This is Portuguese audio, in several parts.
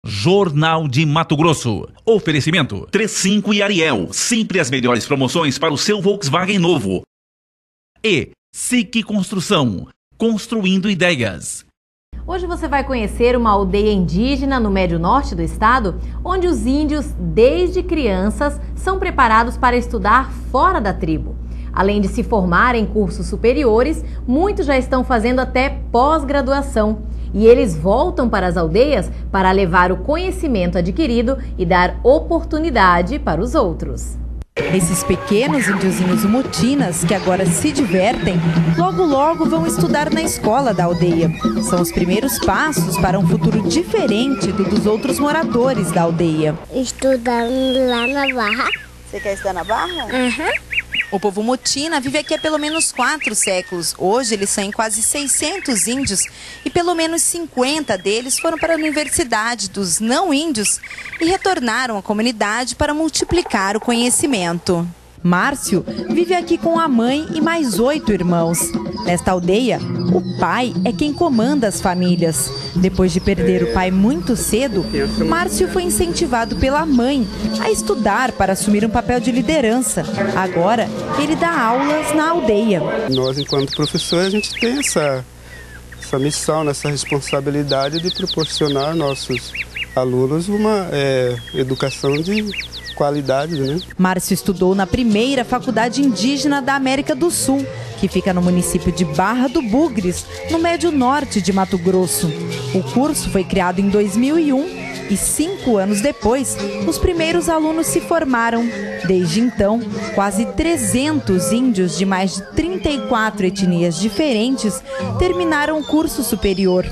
Jornal de Mato Grosso. Oferecimento 35 e Ariel. Sempre as melhores promoções para o seu Volkswagen novo. E SIC Construção. Construindo ideias. Hoje você vai conhecer uma aldeia indígena no Médio Norte do estado, onde os índios, desde crianças, são preparados para estudar fora da tribo. Além de se formar em cursos superiores, muitos já estão fazendo até pós-graduação. E eles voltam para as aldeias para levar o conhecimento adquirido e dar oportunidade para os outros. Esses pequenos índiozinhos Umutinas, que agora se divertem, logo vão estudar na escola da aldeia. São os primeiros passos para um futuro diferente do dos outros moradores da aldeia. Estudando lá na Barra. Você quer estudar na Barra? Uhum. O povo Umutina vive aqui há pelo menos 4 séculos. Hoje eles são em quase 600 índios e pelo menos 50 deles foram para a Universidade dos Não Índios e retornaram à comunidade para multiplicar o conhecimento. Márcio vive aqui com a mãe e mais 8 irmãos. Nesta aldeia, o pai é quem comanda as famílias. Depois de perder o pai muito cedo, Márcio foi incentivado pela mãe a estudar para assumir um papel de liderança. Agora, ele dá aulas na aldeia. Nós, enquanto professores, a gente tem essa missão, essa responsabilidade de proporcionar aos nossos alunos uma educação de qualidade, né? Márcio estudou na primeira faculdade indígena da América do Sul, que fica no município de Barra do Bugres, no Médio Norte de Mato Grosso. O curso foi criado em 2001 e 5 anos depois, os primeiros alunos se formaram. Desde então, quase 300 índios de mais de 34 etnias diferentes terminaram o curso superior.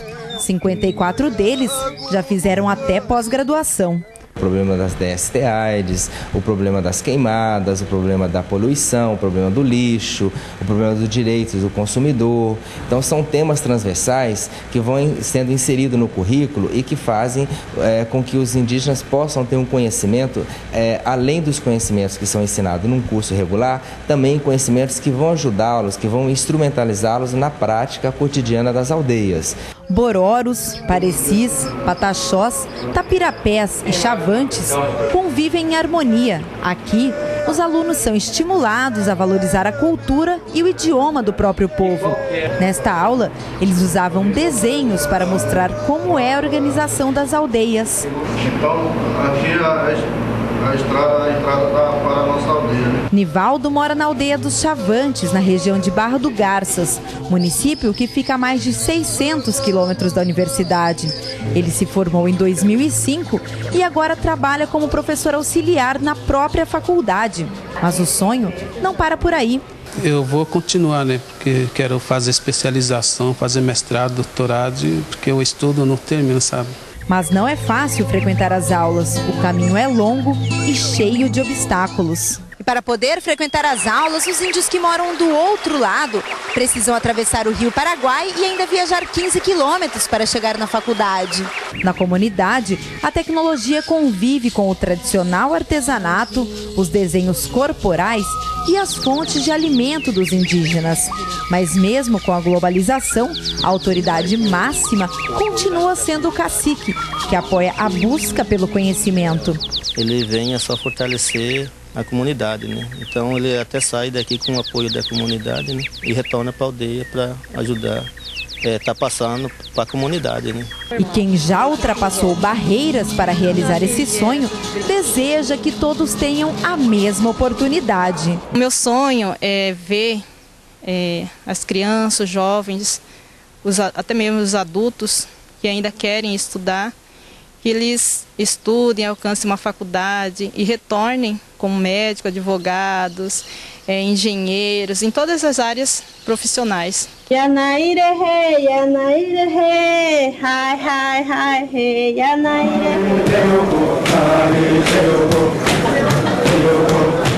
54 deles já fizeram até pós-graduação. O problema das DST-AIDS, o problema das queimadas, o problema da poluição, o problema do lixo, o problema dos direitos do consumidor. Então são temas transversais que vão sendo inseridos no currículo e que fazem com que os indígenas possam ter um conhecimento, além dos conhecimentos que são ensinados num curso regular, também conhecimentos que vão ajudá-los, que vão instrumentalizá-los na prática cotidiana das aldeias. Bororos, parecis, pataxós, tapirapés e chavantes convivem em harmonia. Aqui, os alunos são estimulados a valorizar a cultura e o idioma do próprio povo. Nesta aula, eles usavam desenhos para mostrar como é a organização das aldeias. Então, aqui a entrada para a nossa aldeia. Nivaldo mora na aldeia dos Chavantes, na região de Barra do Garças, município que fica a mais de 600 quilômetros da universidade. Ele se formou em 2005 e agora trabalha como professor auxiliar na própria faculdade. Mas o sonho não para por aí. Eu vou continuar, né? Porque quero fazer especialização, fazer mestrado, doutorado, porque o estudo não termina, sabe? Mas não é fácil frequentar as aulas. O caminho é longo e cheio de obstáculos. E para poder frequentar as aulas, os índios que moram do outro lado precisam atravessar o Rio Paraguai e ainda viajar 15 quilômetros para chegar na faculdade. Na comunidade, a tecnologia convive com o tradicional artesanato, os desenhos corporais e as fontes de alimento dos indígenas. Mas mesmo com a globalização, a autoridade máxima continua sendo o cacique, que apoia a busca pelo conhecimento. Ele vem só fortalecer a comunidade, né? Então ele até sai daqui com o apoio da comunidade, né? E retorna para a aldeia para ajudar, tá passando para a comunidade, né? E quem já ultrapassou barreiras para realizar esse sonho, deseja que todos tenham a mesma oportunidade. O meu sonho é ver as crianças, os jovens, até mesmo os adultos que ainda querem estudar, que eles estudem, alcancem uma faculdade e retornem como médicos, advogados, engenheiros, em todas as áreas profissionais. Yanaire he, hai hai hai he, Yanaire.